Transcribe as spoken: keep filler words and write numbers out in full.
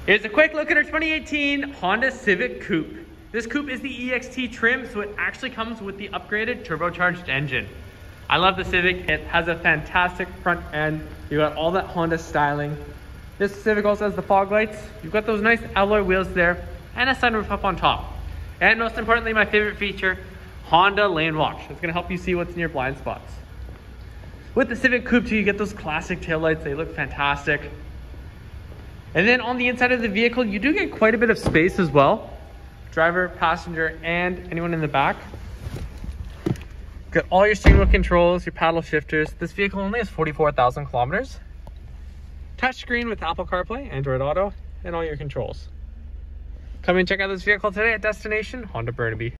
Here's a quick look at our twenty eighteen Honda Civic Coupe. This coupe is the E X T trim, so it actually comes with the upgraded turbocharged engine. I love the Civic. It has a fantastic front end. You got all that Honda styling. This Civic also has the fog lights. You've got those nice alloy wheels there and a sunroof up on top. And most importantly, my favorite feature, Honda Lane Watch. It's gonna help you see what's in your blind spots. With the Civic Coupe too, you get those classic taillights. They look fantastic. And then on the inside of the vehicle, you do get quite a bit of space as well. Driver, passenger, and anyone in the back. Got all your steering wheel controls, your paddle shifters. This vehicle only has forty-four thousand kilometers. Touchscreen with Apple CarPlay, Android Auto, and all your controls. Come and check out this vehicle today at Destination Honda Burnaby.